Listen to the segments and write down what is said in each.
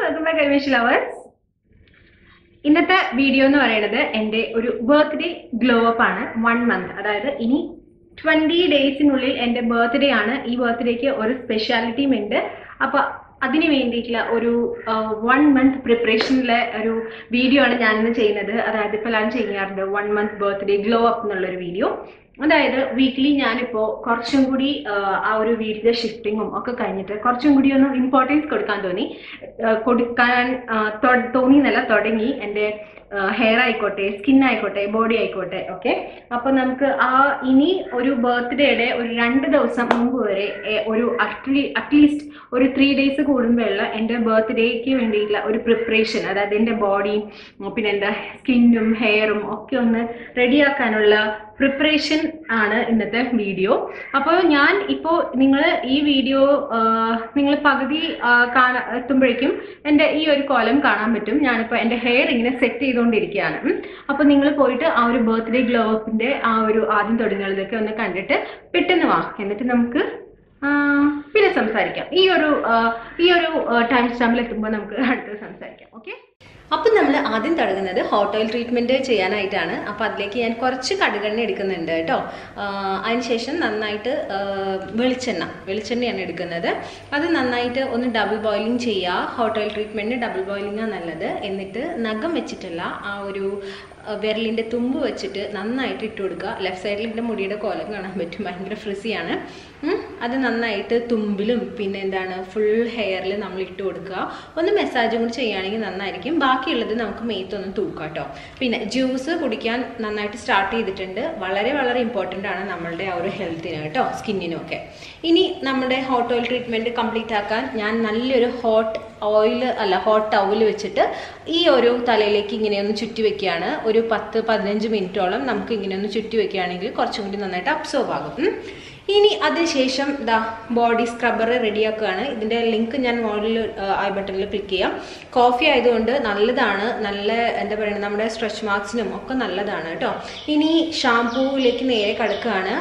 welcome back Amish lovers. ഇന്നത്തെ video എന്ന് പറയുന്നത് എൻ്റെ ഒരു ബർത്ത്ഡേ ഗ്ലോ അപ്പ് ആണ് 1 month. അതായത് ഇനി 20 ഡേയ്സിനുള്ളിൽ എൻ്റെ ബർത്ത്ഡേ ആണ്. ഈ ബർത്ത്ഡേക്ക് ഒരു സ്പെഷ്യാലിറ്റിയും ഉണ്ട്. അപ്പോൾ അതിനു വേണ്ടിയിട്ടുള്ള ഒരു 1 month പ്രിപ്പറേഷനിലെ ഒരു വീഡിയോ ആണ് ഞാനിന്ന് ചെയ്യുന്നത്. അതായത് ഇപ്പോൾ ഞാൻ ചെയ്യാറുണ്ട് 1 month ബർത്ത്ഡേ ഗ്ലോ അപ്പ് എന്നുള്ളൊരു വീഡിയോ. അതായത് വീക്ക്ലി ഞാനിപ്പോൾ കുറച്ചും കൂടി ആ ഒരു വീടിൻ്റെ ഷിഫ്റ്റിങ്ങും ഒക്കെ കഴിഞ്ഞിട്ട് കുറച്ചും കൂടി ഒന്ന് ഇമ്പോർട്ടൻസ് കൊടുക്കാൻ തുടങ്ങി എൻ്റെ ഹെയർ ആയിക്കോട്ടെ, സ്കിൻ ആയിക്കോട്ടെ, ബോഡി ആയിക്കോട്ടെ. ഓക്കെ, അപ്പോൾ നമുക്ക് ഇനി ഒരു ബർത്ത്ഡേയുടെ ഒരു 2 ദിവസം മുമ്പ് വരെ ഒരു അറ്റ്ലീസ്റ്റ് ഒരു 3 days കൂടുമ്പോഴുള്ള എൻ്റെ ബർത്ത്ഡേക്ക് വേണ്ടിയിട്ടുള്ള ഒരു പ്രിപ്പറേഷൻ, അതായത് എൻ്റെ ബോഡിയും പിന്നെ എൻ്റെ സ്കിന്നും ഹെയറും ഒക്കെ ഒന്ന് റെഡിയാക്കാനുള്ള പ്രിപ്പറേഷൻ ആണ് ഇന്നത്തെ വീഡിയോ. അപ്പോൾ ഞാൻ ഇപ്പോൾ ഈ വീഡിയോ നിങ്ങൾ പകുതി എത്തുമ്പോഴേക്കും എൻ്റെ ഈ ഒരു കോലം കാണാൻ പറ്റും. ഞാനിപ്പോൾ എൻ്റെ ഹെയർ ഇങ്ങനെ സെറ്റ് ചെയ്തുകൊണ്ടിരിക്കുകയാണ്. അപ്പോൾ നിങ്ങൾ പോയിട്ട് ആ ഒരു ബർത്ത്ഡേ ഗ്ലോ അപ്പിൻ്റെ ആ ഒരു ആദ്യം തുടങ്ങുന്നതൊക്കെ ഒന്ന് കണ്ടിട്ട് പെട്ടെന്ന് വാ, എന്നിട്ട് നമുക്ക് പിന്നെ സംസാരിക്കാം. ഈ ഒരു ടൈം സ്റ്റാമ്പിൽ എത്തുമ്പോൾ നമുക്ക് അടുത്ത് സംസാരിക്കാം. ഓക്കെ, അപ്പം നമ്മൾ ആദ്യം തുടങ്ങുന്നത് ഹോട്ട് ഓയിൽ ട്രീറ്റ്മെൻറ്റ് ചെയ്യാനായിട്ടാണ്. അപ്പോൾ അതിലേക്ക് ഞാൻ കുറച്ച് കടുകെണ്ണ എടുക്കുന്നുണ്ട് കേട്ടോ. അതിനുശേഷം നന്നായിട്ട് വെളിച്ചെണ്ണയാണ് എടുക്കുന്നത്. അത് നന്നായിട്ട് ഒന്ന് ഡബിൾ ബോയിലിംഗ് ചെയ്യുക. ഹോട്ട് ഓയിൽ ട്രീറ്റ്മെൻറ്റിന് ഡബിൾ ബോയിലിംഗാണ് നല്ലത്. എന്നിട്ട് നഖം വെച്ചിട്ടുള്ള ആ ഒരു വിരലിൻ്റെ തുമ്പ് വെച്ചിട്ട് നന്നായിട്ട് ഇട്ട് കൊടുക്കുക. ലെഫ്റ്റ് സൈഡിൽ എൻ്റെ മുടിയുടെ കോലം കാണാൻ പറ്റും, ഭയങ്കര ഫ്രിസിയാണ്. അത് നന്നായിട്ട് തുമ്പിലും പിന്നെ എന്താണ് ഫുൾ ഹെയറിൽ നമ്മൾ ഇട്ട് കൊടുക്കുക. ഒന്ന് മസാജും കൂടി ചെയ്യുകയാണെങ്കിൽ നന്നായിരിക്കും. ബാക്കിയുള്ളത് നമുക്ക് മേത്തൊന്ന് തൂക്കാം കേട്ടോ. പിന്നെ ജ്യൂസ് കുടിക്കാൻ നന്നായിട്ട് സ്റ്റാർട്ട് ചെയ്തിട്ടുണ്ട്. വളരെ വളരെ ഇമ്പോർട്ടൻ്റ് ആണ് നമ്മളുടെ ആ ഒരു ഹെൽത്തിന് കേട്ടോ, സ്കിന്നിനും ഒക്കെ. ഇനി നമ്മുടെ ഹോട്ട് ഓയിൽ ട്രീറ്റ്മെൻറ്റ് കംപ്ലീറ്റ് ആക്കാൻ ഞാൻ നല്ലൊരു ഹോട്ട് ടവൽ വെച്ചിട്ട് ഈ ഒരു തലയിലേക്ക് ഇങ്ങനെയൊന്ന് ചുറ്റി വെക്കുകയാണ്. ഒരു 10-15 മിനിറ്റോളം നമുക്ക് ഇങ്ങനെയൊന്ന് ചുറ്റി വെക്കുകയാണെങ്കിൽ കുറച്ചും കൂടി നന്നായിട്ട് അബ്സോർബ് ആകും. ഇനി അതിനുശേഷം ബോഡി സ്ക്രബ്ബർ റെഡിയാക്കുകയാണ്. ഇതിൻ്റെ ലിങ്ക് ഞാൻ മുകളിൽ ഐ ബട്ടണിൽ ക്ലിക്ക് ചെയ്യാം. കോഫി ആയതുകൊണ്ട് നല്ലതാണ്, നല്ല എന്താ പറയുക, നമ്മുടെ സ്ട്രെച്ച് മാർക്സിനും ഒക്കെ നല്ലതാണ് കേട്ടോ. ഇനി ഷാംപൂവിലേക്ക് നേരെ കടക്കുകയാണ്.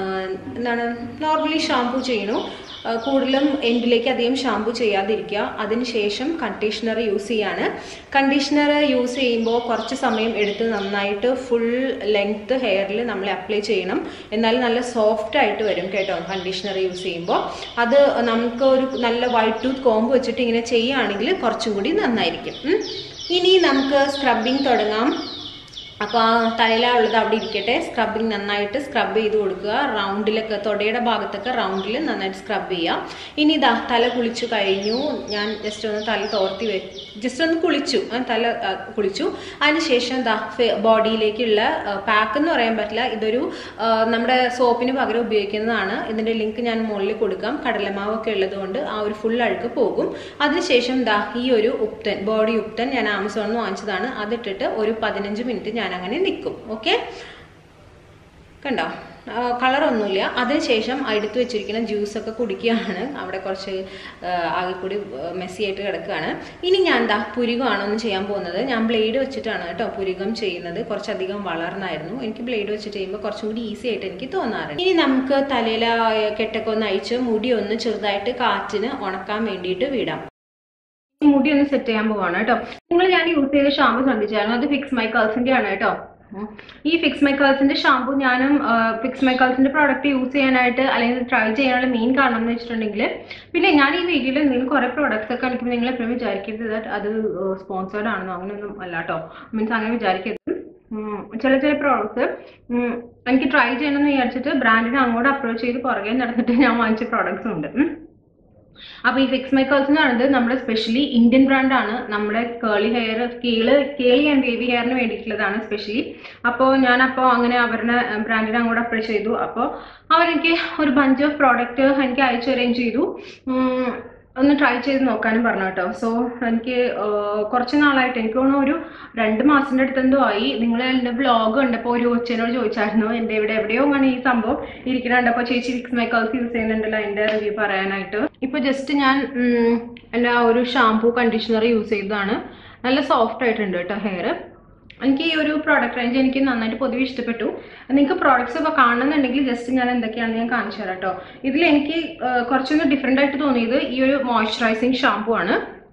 നോർമലി ഷാംപൂ ചെയ്യണു. കൂടുതലും എൻഡിലേക്ക് അധികം ഷാംപൂ ചെയ്യാതിരിക്കുക. അതിനുശേഷം കണ്ടീഷണർ യൂസ് ചെയ്യാണ്. കണ്ടീഷണർ യൂസ് ചെയ്യുമ്പോൾ കുറച്ച് സമയം എടുത്ത് നന്നായിട്ട് ഫുൾ ലെങ്ത് ഹെയറിൽ നമ്മൾ അപ്ലൈ ചെയ്യണം. എന്നാലും നല്ല സോഫ്റ്റ് ആയിട്ട് വരും കേട്ടോ കണ്ടീഷണർ യൂസ് ചെയ്യുമ്പോൾ. അത് നമുക്ക് ഒരു നല്ല വൈറ്റ് ടൂത്ത് കോമ്പ് വെച്ചിട്ട് ഇങ്ങനെ ചെയ്യുകയാണെങ്കിൽ കുറച്ചും കൂടി നന്നായിരിക്കും. ഇനി നമുക്ക് സ്ക്രബിങ് തുടങ്ങാം. അപ്പോൾ ആ തലയിലുള്ളത് അവിടെ ഇരിക്കട്ടെ. സ്ക്രബിങ് നന്നായിട്ട് സ്ക്രബ് ചെയ്ത് കൊടുക്കുക. റൗണ്ടിലൊക്കെ തൊടയുടെ ഭാഗത്തൊക്കെ റൗണ്ടിൽ നന്നായിട്ട് സ്ക്രബ് ചെയ്യുക. ഇനി തല കുളിച്ചു കഴിഞ്ഞു. ഞാൻ ജസ്റ്റ് ഒന്ന് തല തോർത്തി ജസ്റ്റ് ഒന്ന് തല കുളിച്ചു. അതിനുശേഷം ബോഡിയിലേക്കുള്ള പാക്ക് എന്ന് പറയാൻ പറ്റില്ല, ഇതൊരു നമ്മുടെ സോപ്പിന് പകരം ഉപയോഗിക്കുന്നതാണ്. ഇതിൻ്റെ ലിങ്ക് ഞാൻ മുകളിൽ കൊടുക്കാം. കടലമാവൊക്കെ ഉള്ളത് കൊണ്ട് ആ ഒരു ഫുൾ അഴുക്ക് പോകും. അതിനുശേഷം ഈ ഒരു ബോഡി ഉപ്തൻ ഞാൻ ആമസോണിൽ നിന്ന് വാങ്ങിച്ചതാണ്. അതിട്ടിട്ട് ഒരു 15 മിനിറ്റ് ഞാൻ അങ്ങനെ നിൽക്കും. ഓക്കെ, കണ്ടോ, കളറൊന്നുമില്ല. അതിനുശേഷം എടുത്ത് വെച്ചിരിക്കുന്ന ജ്യൂസൊക്കെ കുടിക്കുകയാണ്. അവിടെ കുറച്ച് ആകെ കൂടി മെസ്സി ആയിട്ട് കിടക്കുകയാണ്. ഇനി ഞാൻ പുരികമാണ് ഒന്ന് ചെയ്യാൻ പോകുന്നത്. ഞാൻ ബ്ലേഡ് വെച്ചിട്ടാണ് കേട്ടോ പുരികം ചെയ്യുന്നത്. കുറച്ചധികം വളർന്നായിരുന്നു. എനിക്ക് ബ്ലേഡ് വെച്ചിട്ട് ചെയ്യുമ്പോൾ കുറച്ചും കൂടി ഈസി ആയിട്ട് എനിക്ക് തോന്നാറുണ്ട്. ഇനി നമുക്ക് തലയിലെ കെട്ടൊക്കെ ഒന്ന് അഴിച്ച് മുടി ഒന്ന് ചെറുതായിട്ട് കാറ്റിന് ഉണക്കാൻ വേണ്ടിയിട്ട് വിടാം. മുടി ഒന്ന് സെറ്റ് ചെയ്യാൻ പോവാണ് കേട്ടോ. ഞാൻ യൂസ് ചെയ്ത ഷാമ്പു ശ്രദ്ധിച്ചായിരുന്നു, അത് ഫിക്സ് മൈ കേൾസിന്റെ ആണ് കേട്ടോ. ഈ ഫിക്സ് മൈ കേൾസിന്റെ ഷാമ്പു ഞാനും ഫിക്സ് മൈ കേൾസിന്റെ പ്രോഡക്റ്റ് യൂസ് ചെയ്യാനായിട്ട് അല്ലെങ്കിൽ ട്രൈ ചെയ്യാനുള്ള മെയിൻ കാരണം എന്ന് വെച്ചിട്ടുണ്ടെങ്കിൽ, പിന്നെ ഞാൻ ഈ വീഡിയോയിൽ എന്തെങ്കിലും കുറെ പ്രോഡക്ട്സ് ഒക്കെ കാണിക്കുമ്പോൾ നിങ്ങൾ എപ്പോഴും വിചാരിക്കരുത് അത് സ്പോൺസേർഡ് ആണെന്നോ അങ്ങനെയൊന്നും അല്ല കേട്ടോ. മീൻസ് അങ്ങനെ വിചാരിക്കരുത്. ചില പ്രോഡക്ട്സ് എനിക്ക് ട്രൈ ചെയ്യണമെന്ന് വിചാരിച്ചിട്ട് ബ്രാൻഡിനെ അങ്ങോട്ട് അപ്രോച്ച് ചെയ്ത് പുറകെ നടന്നിട്ട് ഞാൻ വാങ്ങിച്ച പ്രോഡക്ട്സ് ഉണ്ട്. അപ്പോൾ ഈ ഫിക്സ് മൈ കേൾസ് എന്ന് പറയുന്നത് നമ്മുടെ സ്പെഷ്യലി ഇന്ത്യൻ ബ്രാൻഡാണ്. നമ്മുടെ curly hair, curly and baby ഹെയറിന് വേണ്ടിയിട്ടുള്ളതാണ് സ്പെഷ്യലി. അപ്പോൾ ഞാനപ്പോൾ അങ്ങനെ അവരുടെ ബ്രാൻഡിനെ അങ്ങോട്ട് അപ്രോച്ച് ചെയ്തു. അപ്പോൾ അവരെനിക്ക് ഒരു ബഞ്ച് ഓഫ് പ്രോഡക്റ്റ് എനിക്ക് അയച്ചു അറേഞ്ച് ചെയ്തു. ഒന്ന് ട്രൈ ചെയ്ത് നോക്കാനും പറഞ്ഞു കേട്ടോ. സോ എനിക്ക് കുറച്ച് നാളായിട്ട്, എനിക്ക് തോന്നുന്നു ഒരു 2 മാസത്തിൻ്റെ അടുത്തെന്തോ ആയി. നിങ്ങൾ എൻ്റെ വ്ളോഗ് കണ്ടപ്പോൾ ഒരു കൊച്ചിനോട് ചോദിച്ചായിരുന്നു എൻ്റെ എവിടെയോ ആണ് ഈ സംഭവം ഇരിക്കുന്നുണ്ടപ്പോൾ ചേച്ചി ഫിക്സ് മൈ കേൾസ് യൂസ് ചെയ്യുന്നുണ്ടല്ലോ അതിൻ്റെ റിവ്യൂ പറയാനായിട്ട്. ഇപ്പോൾ ജസ്റ്റ് ഞാൻ എൻ്റെ ആ ഒരു ഷാംപൂ കണ്ടീഷണർ യൂസ് ചെയ്തതാണ്. നല്ല സോഫ്റ്റ് ആയിട്ടുണ്ട് കേട്ടോ ഹെയർ. എനിക്ക് ഈ ഒരു പ്രോഡക്റ്റ് റേഞ്ച് എനിക്ക് നന്നായിട്ട് പൊതുവെ ഇഷ്ടപ്പെട്ടു. നിങ്ങൾക്ക് പ്രോഡക്ട്സ് ഒക്കെ കാണുന്നുണ്ടെങ്കിൽ ജസ്റ്റ് ഞാൻ എന്തൊക്കെയാണെന്ന് ഞാൻ കാണിച്ചു തരാം കേട്ടോ. ഇതിൽ എനിക്ക് കുറച്ചൊന്ന് ഡിഫറെൻ്റ് ആയിട്ട് തോന്നിയത് ഈ ഒരു മോയ്സ്ചറൈസിങ് ഷാംപൂ ആണ്.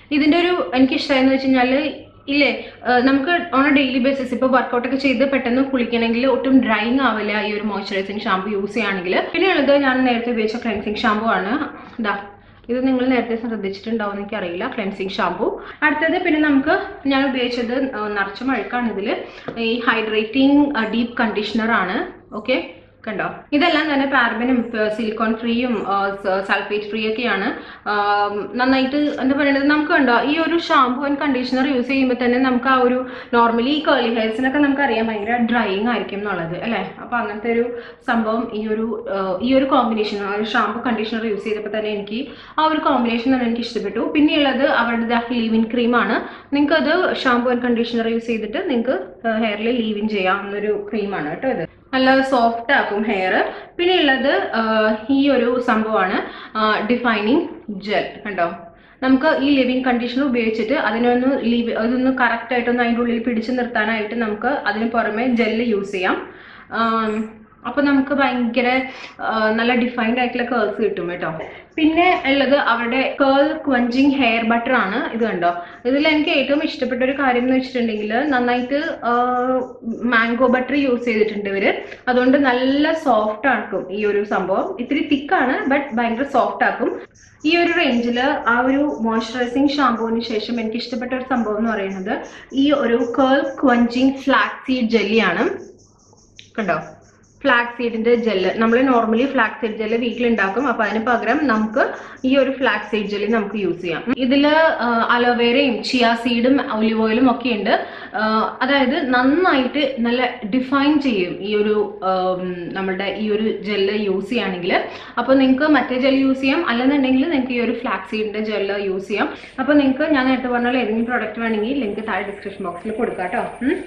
ഇതിൻ്റെ ഒരു എനിക്ക് ഇഷ്ടമായെന്ന് വെച്ച് കഴിഞ്ഞാൽ ഇല്ലേ, നമുക്ക് ഓൺ എ ഡെയിലി ബേസിസ് ഇപ്പോൾ വർക്കൗട്ടൊക്കെ ചെയ്ത് പെട്ടെന്ന് കുളിക്കണമെങ്കിൽ ഒട്ടും ഡ്രൈങ് ആവില്ല ഈ ഒരു മോയ്സ്ചറൈസിങ് ഷാമ്പു യൂസ് ചെയ്യുകയാണെങ്കിൽ. പിന്നെയുള്ളത് ഞാൻ നേരത്തെ ഉപയോഗിച്ച ക്ലെൻസിങ് ഷാമ്പു ആണ്. ഇതാ, ഇത് നിങ്ങൾ നേരത്തെ ശ്രദ്ധിച്ചിട്ടുണ്ടാവും എന്ന് എനിക്കറിയില്ല, ക്ലെൻസിങ് ഷാമ്പു. അടുത്തത് പിന്നെ നമുക്ക് ഞാൻ ഉപയോഗിച്ചത് നിറച്ചും അഴുക്കാണ് ഇതിൽ, ഈ ഹൈഡ്രേറ്റിംഗ് ഡീപ്പ് കണ്ടീഷണർ ആണ്. ഓക്കെ, കണ്ടോ, ഇതെല്ലാം തന്നെ പാരബനും സിലിക്കോൺ ഫ്രീയും സൾഫേറ്റ് ഫ്രീ ഒക്കെയാണ്. നന്നായിട്ട് എന്താ പറയുന്നത്, നമുക്ക് കണ്ടോ ഈ ഒരു ഷാമ്പു ആൻഡ് കണ്ടീഷണർ യൂസ് ചെയ്യുമ്പോൾ തന്നെ നമുക്ക് ആ ഒരു നോർമലി ഈ കേളി ഹെയർസിനൊക്കെ നമുക്ക് അറിയാം ഭയങ്കര ഡ്രൈയിങ് ആയിരിക്കും എന്നുള്ളത് അല്ലേ. അപ്പോൾ അങ്ങനത്തെ ഒരു സംഭവം ഈ ഒരു കോമ്പിനേഷൻ, ആ ഒരു ഷാമ്പു കണ്ടീഷണർ യൂസ് ചെയ്തപ്പോൾ തന്നെ എനിക്ക് ആ ഒരു കോമ്പിനേഷൻ തന്നെ എനിക്ക് ഇഷ്ടപ്പെട്ടു. പിന്നെയുള്ളത് അവരുടെ ലീവിൻ ക്രീമാണ്. നിങ്ങൾക്ക് അത് ഷാമ്പു ആൻഡ് കണ്ടീഷണർ യൂസ് ചെയ്തിട്ട് നിങ്ങൾക്ക് ഹെയറിൽ ലീവിൻ ചെയ്യാവുന്നൊരു ക്രീമാണ് കേട്ടോ. ഇത് നല്ല സോഫ്റ്റ് ആക്കും ഹെയർ. പിന്നെ ഉള്ളത് ഈ ഒരു സംഭവമാണ് ഡിഫൈനിങ് ജെൽ. കണ്ടോ, നമുക്ക് ഈ ലിവിങ് കണ്ടീഷണർ ഉപയോഗിച്ചിട്ട് അതൊന്ന് കറക്റ്റായിട്ടൊന്ന് അതിൻ്റെ ഉള്ളിൽ പിടിച്ചു നിർത്താനായിട്ട് നമുക്ക് അതിന് പുറമെ ജെല്ല് യൂസ് ചെയ്യാം. അപ്പോൾ നമുക്ക് ഭയങ്കര നല്ല ഡിഫൈൻഡ് ആയിട്ടുള്ള കേൾസ് കിട്ടും കേട്ടോ. പിന്നെ ഉള്ളത് അവരുടെ കേൾ ക്വഞ്ചിങ് ഹെയർ ബട്ടർ ആണ്. ഇത് കണ്ടോ, ഇതിൽ എനിക്ക് ഏറ്റവും ഇഷ്ടപ്പെട്ട ഒരു കാര്യം എന്ന് വെച്ചിട്ടുണ്ടെങ്കിൽ നന്നായിട്ട് മാംഗോ ബട്ടർ യൂസ് ചെയ്തിട്ടുണ്ട് ഇവർ. അതുകൊണ്ട് നല്ല സോഫ്റ്റ് ആക്കും ഈ ഒരു സംഭവം. ഇത്തിരി തിക്കാണ് ബട്ട് ഭയങ്കര സോഫ്റ്റ് ആക്കും. ഈ ഒരു റേഞ്ചിൽ ആ ഒരു മോയ്സ്ചറൈസിങ് ഷാമ്പുവിന് ശേഷം എനിക്ക് ഇഷ്ടപ്പെട്ട ഒരു സംഭവം എന്ന് പറയുന്നത് ഈ ഒരു കേൾ ക്വഞ്ചിങ് ഫ്ലാക്സ് സീഡ് ജെല്ലിയാണ്. കണ്ടോ, ഫ്ലാക്സ് സീഡിന്റെ ജെല്ല് നമ്മൾ നോർമലി ഫ്ലാക്സ് സീഡ് ജെല്ല് വീട്ടിലുണ്ടാക്കും. അപ്പൊ അതിന് പകരം നമുക്ക് ഈ ഒരു ഫ്ലാക്സ് സീഡ് ജെല്ലി നമുക്ക് യൂസ് ചെയ്യാം. ഇതില് അലോവേരയും ചിയ സീഡും ഒലിവ് ഓയിലും ഒക്കെ ഉണ്ട്. അതായത് നന്നായിട്ട് നല്ല ഡിഫൈൻ ചെയ്യും ഈ ഒരു നമ്മളുടെ ഈ ഒരു ജെല്ല് യൂസ് ചെയ്യുകയാണെങ്കിൽ. അപ്പോൾ നിങ്ങൾക്ക് മറ്റേ ജെല്ല് യൂസ് ചെയ്യാം, അല്ലെന്നുണ്ടെങ്കിൽ നിങ്ങൾക്ക് ഈ ഒരു ഫ്ലാക്സ് സീഡിന്റെ ജെല്ല് യൂസ് ചെയ്യാം. അപ്പോൾ നിങ്ങൾക്ക് ഞാൻ നേരത്തെ പറഞ്ഞാൽ ഏതെങ്കിലും പ്രോഡക്റ്റ് വേണമെങ്കിൽ ലിങ്ക് താഴെ ഡിസ്ക്രിപ്ഷൻ ബോക്സിൽ കൊടുക്കാം കേട്ടോ.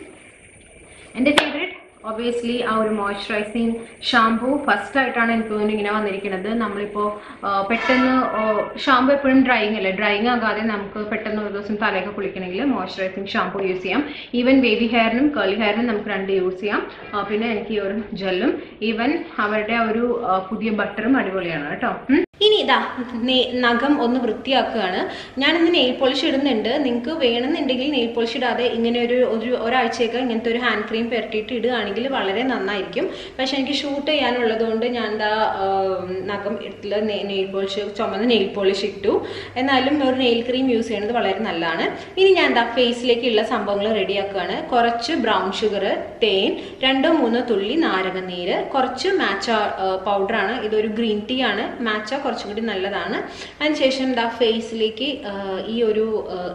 എൻ്റെ ഫേവറേറ്റ് ഒബിയസ്ലി ആ ഒരു മോയ്സ്ചറൈസിങ് ഷാമ്പു ഫസ്റ്റ് ആയിട്ടാണ് എനിക്ക് തോന്നുന്നു ഇങ്ങനെ വന്നിരിക്കുന്നത്. നമ്മളിപ്പോൾ പെട്ടെന്ന് ഷാമ്പു എപ്പോഴും ഡ്രൈയിങ് അല്ലേ, ഡ്രൈയിങ് ആകാതെ നമുക്ക് പെട്ടെന്ന് ഒരു ദിവസം തലയൊക്കെ കുളിക്കണമെങ്കിൽ മോയ്സ്ചറൈസിങ് ഷാമ്പു യൂസ് ചെയ്യാം. ഈവൻ ബേബി ഹെയറിനും കേളി ഹെയറിനും നമുക്ക് രണ്ട് യൂസ് ചെയ്യാം. പിന്നെ എനിക്ക് ഈ ഒരു ജെല്ലും ഈവൻ അവരുടെ ആ ഒരു പുതിയ ബട്ടറും അടിപൊളിയാണ് കേട്ടോ. ഇനി ഇതാ നഖം ഒന്ന് വൃത്തിയാക്കുകയാണ്. ഞാനിന്ന് നെയിൽ പോളിഷ് ഇടുന്നുണ്ട്. നിങ്ങൾക്ക് വേണമെന്നുണ്ടെങ്കിൽ നെയിൽ പോളിഷ് ഇടാതെ ഇങ്ങനെ ഒരാഴ്ചയൊക്കെ ഇങ്ങനത്തെ ഒരു ഹാൻഡ് ക്രീം പെരട്ടിയിട്ട് ഇടുകയാണെങ്കിൽ വളരെ നന്നായിരിക്കും. പക്ഷെ എനിക്ക് ഷൂട്ട് ചെയ്യാനുള്ളത് കൊണ്ട് ഞാൻ എന്താ നഖം എടുത്തുള്ള നെയിൽ പോളിഷ്, ചുമന്ന നെയിൽ പോളിഷ് ഇട്ടു. എന്നാലും ഒരു നെയിൽ ക്രീം യൂസ് ചെയ്യുന്നത് വളരെ നല്ലതാണ്. ഇനി ഞാൻ എന്താ ഫേസിലേക്കുള്ള സംഭവങ്ങൾ റെഡിയാക്കുകയാണ്. കുറച്ച് ബ്രൗൺ ഷുഗർ, തേൻ, 2-3 തുള്ളി നാരങ്ങനീര്, കുറച്ച് മാച്ച പൗഡറാണ്. ഇതൊരു ഗ്രീൻ ടീ ആണ്. മാച്ച കുറച്ചും കൂടി നല്ലതാണ്. അതിനുശേഷം എന്താ ഫേസിലേക്ക് ഈ ഒരു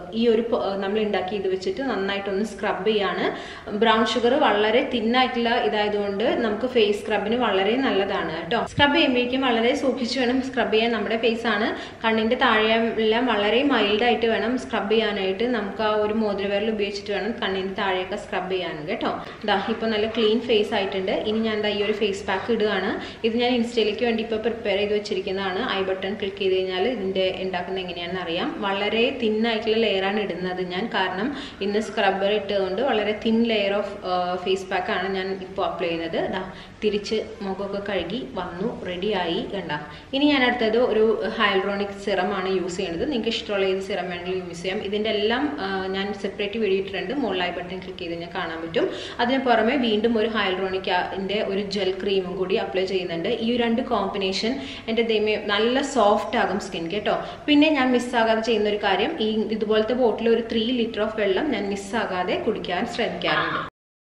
നമ്മൾ ഉണ്ടാക്കി ഇത് വെച്ചിട്ട് നന്നായിട്ടൊന്ന് സ്ക്രബ് ചെയ്യാണ്. ബ്രൗൺ ഷുഗർ വളരെ തിന്നായിട്ടുള്ള ഇതായതുകൊണ്ട് നമുക്ക് ഫേസ് സ്ക്രബിന് വളരെ നല്ലതാണ് കേട്ടോ. സ്ക്രബ് ചെയ്യുമ്പോഴേക്കും വളരെ സൂക്ഷിച്ച് വേണം സ്ക്രബ് ചെയ്യാൻ. നമ്മുടെ ഫേസ് ആണ്, കണ്ണിന്റെ താഴെയെല്ലാം വളരെ മൈൽഡായിട്ട് വേണം സ്ക്രബ് ചെയ്യാനായിട്ട്. നമുക്ക് ആ ഒരു മോതിരവിരൽ ഉപയോഗിച്ചിട്ട് വേണം കണ്ണിന്റെ താഴെയൊക്കെ സ്ക്രബ് ചെയ്യാൻ കേട്ടോ. ഇതാ ഇപ്പോൾ നല്ല ക്ലീൻ ഫേസ് ആയിട്ടുണ്ട്. ഇനി ഞാൻ എന്താ ഈ ഒരു ഫേസ് പാക്ക് ഇടുകയാണ്. ഇത് ഞാൻ ഇൻസ്റ്റയിലേക്ക് വേണ്ടി ഇപ്പോൾ പ്രിപ്പയർ ചെയ്ത് വെച്ചിരിക്കുന്നതാണ്. ഐ ബട്ടൺ ക്ലിക്ക് ചെയ്ത് കഴിഞ്ഞാൽ ഇതിൻ്റെ ഉണ്ടാക്കുന്നത് എങ്ങനെയാണെന്ന് അറിയാം. വളരെ തിന്നായിട്ടുള്ള ലെയറാണ് ഇടുന്നത് ഞാൻ, കാരണം ഇന്ന് സ്ക്രബ്ബർ ഇട്ടുകൊണ്ട് വളരെ തിൻ ലെയർ ഓഫ് ഫേസ് പാക്കാണ് ഞാൻ ഇപ്പോൾ അപ്ലൈ ചെയ്യുന്നത്. ഇതാ തിരിച്ച് മുഖമൊക്കെ കഴുകി വന്നു, റെഡിയായി. കണ്ട. ഇനി ഞാൻ അടുത്തത് ഒരു ഹൈൽറോണിക് സിറമാണ് യൂസ് ചെയ്യുന്നത്. നിങ്ങൾക്ക് ഇഷ്ടമുള്ള ഏത് സിറം വേണമെങ്കിലും യൂസ് ചെയ്യാം. ഇതിൻ്റെ എല്ലാം ഞാൻ സെപ്പറേറ്റ് വീഡിയോ ഇട്ടിട്ടുണ്ട്. മുകളിൽ ഐ ബട്ടൺ ക്ലിക്ക് ചെയ്ത് കഴിഞ്ഞാൽ കാണാൻ പറ്റും. അതിന് പുറമെ വീണ്ടും ഒരു ഹൈൽറോണിക്കിൻ്റെ ഒരു ജെൽ ക്രീമും കൂടി അപ്ലൈ ചെയ്യുന്നുണ്ട്. ഈ രണ്ട് കോമ്പിനേഷൻ എൻ്റെ ദൈവമേ നല്ല സോഫ്റ്റ് ആകും സ്കിൻ കേട്ടോ. പിന്നെ ഞാൻ മിസ്സാകാതെ ചെയ്യുന്ന ഒരു കാര്യം, ഇതുപോലത്തെ ബോട്ടിൽ ഒരു 3 ലിറ്റർ ഓഫ് വെള്ളം ഞാൻ മിസ്സാകാതെ കുടിക്കാൻ ശ്രമിക്കാറുണ്ട്.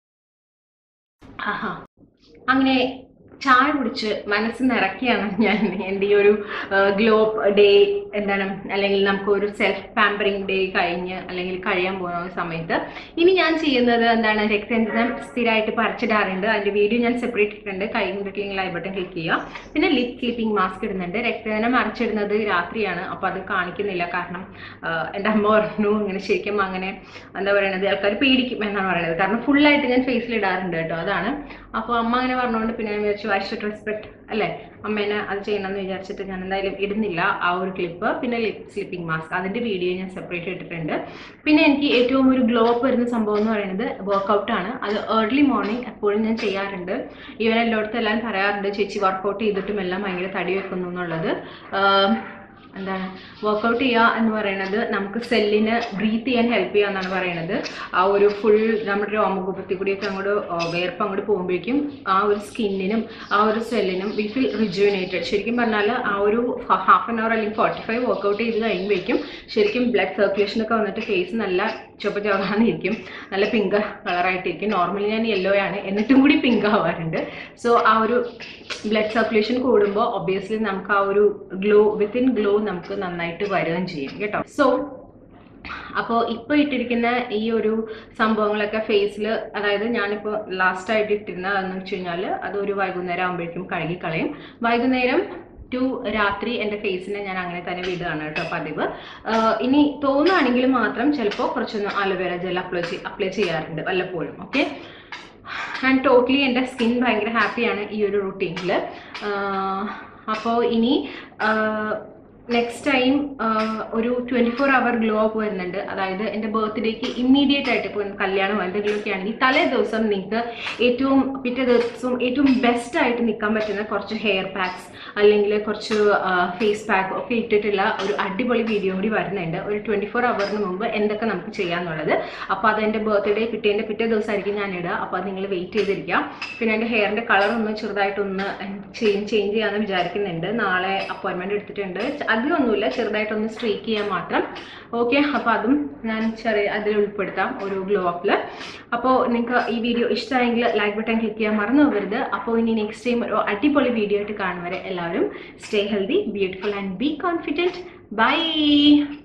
അങ്ങനെ ചായ കുടിച്ച് മനസ്സ് നിറക്കിയാണ് ഞാൻ എൻ്റെ ഈ ഒരു ഗ്ലോ ഡേ എന്താണ്, അല്ലെങ്കിൽ നമുക്കൊരു സെൽഫ് പാമ്പറിങ് ഡേ കഴിഞ്ഞ് അല്ലെങ്കിൽ കഴിയാൻ പോകുന്ന സമയത്ത് ഇനി ഞാൻ ചെയ്യുന്നത് എന്താണ്, രക്തചന്ദനം സ്ഥിരമായിട്ട് പറിച്ചിടാറുണ്ട്. അതിൻ്റെ വീഡിയോ ഞാൻ സെപ്പറേറ്റ് ഇട്ടിട്ടുണ്ട്. കഴിഞ്ഞിട്ടില്ലെങ്കിൽ ഐ ബട്ടൺ ക്ലിക്ക് ചെയ്യുക. പിന്നെ ലിപ് സ്ലീപ്പിംഗ് മാസ്ക് ഇടുന്നുണ്ട്. രക്തചന്ദനം അരച്ചിടുന്നത് രാത്രിയാണ്, അപ്പോൾ അത് കാണിക്കുന്നില്ല. കാരണം എൻ്റെ അമ്മ പറഞ്ഞു ഇങ്ങനെ ശരിക്കും അങ്ങനെ എന്താ പറയുന്നത്, ആൾക്കാർ പേടിക്കും എന്നാണ് പറയുന്നത്. കാരണം ഫുള്ളായിട്ട് ഞാൻ ഫേസിൽ ഇടാറുണ്ട് കേട്ടോ, അതാണ്. അപ്പോൾ അമ്മ അങ്ങനെ പറഞ്ഞുകൊണ്ട് പിന്നെ ഞാൻ വിചാരിച്ചു ഐ ഷുഡ് റെസ്പെക്ട് അല്ലേ, അമ്മേനെ അത് ചെയ്യണമെന്ന് വിചാരിച്ചിട്ട് ഞാൻ എന്തായാലും ഇടുന്നില്ല ആ ഒരു ക്ലിപ്പ്. പിന്നെ ലിപ് സ്ലീപ്പിംഗ് മാസ്ക് അതിൻ്റെ വീഡിയോ ഞാൻ സെപ്പറേറ്റ് ഇട്ടിട്ടുണ്ട്. പിന്നെ എനിക്ക് ഏറ്റവും ഒരു ഗ്ലോ അപ്പ് വരുന്ന സംഭവം എന്ന് പറയുന്നത് വർക്കൗട്ടാണ്. അത് ഏർലി മോർണിംഗ് എപ്പോഴും ഞാൻ ചെയ്യാറുണ്ട്. എല്ലായിടത്തും എല്ലാം പറയാറുണ്ട് ചേച്ചി വർക്കൗട്ട് ചെയ്തിട്ടും എല്ലാം ഭയങ്കര തടി വെക്കുന്നു എന്നുള്ളത്. എന്താണ് വർക്കൗട്ട് ചെയ്യുക എന്ന് പറയുന്നത് നമുക്ക് സെല്ലിന് ബ്രീത്ത് ചെയ്യാൻ ഹെൽപ്പ് ചെയ്യുക എന്നാണ് പറയുന്നത്. ആ ഒരു ഫുൾ നമ്മുടെ രോമകൂപത്തിൽ കൂടിയൊക്കെ അങ്ങോട്ട് വേർപ്പ് അങ്ങോട്ട് പോകുമ്പോഴേക്കും ആ ഒരു സ്കിന്നിനും ആ ഒരു സെല്ലിനും വി ഫീൽ റിജുവിനേറ്റഡ്. ശരിക്കും പറഞ്ഞാൽ ആ ഒരു ഹാഫ് ആൻ അവർ അല്ലെങ്കിൽ 45 വർക്കൗട്ട് ചെയ്ത് കഴിയുമ്പോഴേക്കും ശരിക്കും ബ്ലഡ് സർക്കുലേഷനൊക്കെ വന്നിട്ട് ഫേസ് നല്ല ചുവപ്പാന്നിരിക്കും, നല്ല പിങ്ക് കളറായിട്ടിരിക്കും. നോർമലി ഞാൻ യെല്ലോ ആണ്, എന്നിട്ടും കൂടി പിങ്ക് ആവാറുണ്ട്. സോ ആ ഒരു ബ്ലഡ് സർക്കുലേഷൻ കൂടുമ്പോൾ ഒബ്വിയസ്ലി നമുക്ക് ആ ഒരു വിത്തിൻ ഗ്ലോ നമുക്ക് നന്നായിട്ട് വരികയും ചെയ്യും കേട്ടോ. സോ അപ്പോൾ ഇപ്പോൾ ഇട്ടിരിക്കുന്ന ഈ ഒരു സംഭവങ്ങളൊക്കെ ഫേസിൽ, അതായത് ഞാനിപ്പോൾ ലാസ്റ്റായിട്ട് ഇട്ടിരുന്നതെന്ന് വെച്ച് കഴിഞ്ഞാൽ അതൊരു വൈകുന്നേരം ആകുമ്പോഴേക്കും കഴുകിക്കളയും. വൈകുന്നേരം ടു രാത്രി എൻ്റെ ഫേസിനെ ഞാൻ അങ്ങനെ തന്നെ വിടുകയാണ് കേട്ടോ പതിവ്. ഇനി തോന്നുകയാണെങ്കിൽ മാത്രം ചിലപ്പോൾ കുറച്ചൊന്ന് അലോവേര ജെൽ അപ്ലൈ ചെയ്യാറുണ്ട് വല്ലപ്പോഴും. ഓക്കെ, ആൻഡ് ടോട്ടലി എൻ്റെ സ്കിൻ ഭയങ്കര ഹാപ്പിയാണ് ഈ ഒരു റുട്ടീനിൽ. അപ്പോൾ ഇനി നെക്സ്റ്റ് ടൈം ഒരു 24 hour ഗ്ലോ അപ്പ് വരുന്നുണ്ട്. അതായത് എൻ്റെ ബർത്ത്ഡേക്ക് ഇമ്മീഡിയറ്റ് ആയിട്ട് ഇപ്പോൾ കല്യാണം എന്തെങ്കിലുമൊക്കെ ആണെങ്കിൽ തലേ ദിവസം നിങ്ങൾക്ക് പിറ്റേ ദിവസം ഏറ്റവും ബെസ്റ്റായിട്ട് നിൽക്കാൻ പറ്റുന്ന കുറച്ച് ഹെയർ പാക്സ് അല്ലെങ്കിൽ കുറച്ച് ഫേസ് പാക്ക് ഒക്കെ ഇട്ടിട്ടുള്ള ഒരു അടിപൊളി വീഡിയോ കൂടി വരുന്നുണ്ട് ഒരു 24 hour മുമ്പ് എന്തൊക്കെ നമുക്ക് ചെയ്യാമെന്നുള്ളത്. അപ്പോൾ അതെൻ്റെ ബർത്ത്ഡേ പിറ്റേ ദിവസമായിരിക്കും ഞാൻ ഇടുക. അപ്പോൾ അത് നിങ്ങൾ വെയിറ്റ് ചെയ്തിരിക്കാം. പിന്നെ എൻ്റെ ഹെയറിൻ്റെ കളർ ഒന്ന് ചെറുതായിട്ടൊന്ന് ചേഞ്ച് ചെയ്യാമെന്ന് വിചാരിക്കുന്നുണ്ട്. നാളെ അപ്പോയിൻമെൻറ്റ് എടുത്തിട്ടുണ്ട്. അധികമൊന്നുമില്ല, ചെറുതായിട്ടൊന്ന് സ്ട്രീക്ക് ചെയ്യാൻ മാത്രം. ഓക്കെ, അപ്പോൾ അതും ഞാൻ അതിൽ ഉൾപ്പെടുത്താം ഒരു ഗ്ലോ അപ്പിൽ. അപ്പോൾ നിങ്ങൾക്ക് ഈ വീഡിയോ ഇഷ്ടമായെങ്കിൽ ലൈക്ക് ബട്ടൺ ക്ലിക്ക് ചെയ്യാൻ മറന്നു പോകരുത്. അപ്പോൾ ഇനി നെക്സ്റ്റ് ടൈം ഒരു അടിപൊളി വീഡിയോ ആയിട്ട് കാണും വരെ എല്ലാവരും stay healthy, beautiful and be confident. By.